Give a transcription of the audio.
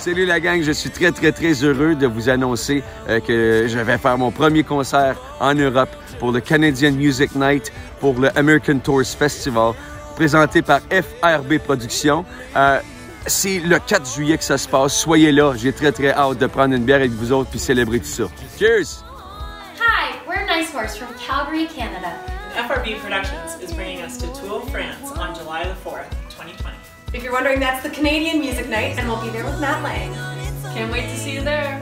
Salut la gang, je suis très heureux de vous annoncer que je vais faire mon premier concert en Europe pour le Canadian Music Night, pour le American Tours Festival, présenté par FRB Productions. C'est le 4 juillet que ça se passe. Soyez là, j'ai très hâte de prendre une bière avec vous autres puis célébrer tout ça. Cheers! Hi, we're Nice Horse from Calgary, Canada. And FRB Productions is bringing us to Toul, France on July the 4th, 2020. If you're wondering, that's the Canadian Music Night, and we'll be there with Matt Lang. Can't wait to see you there.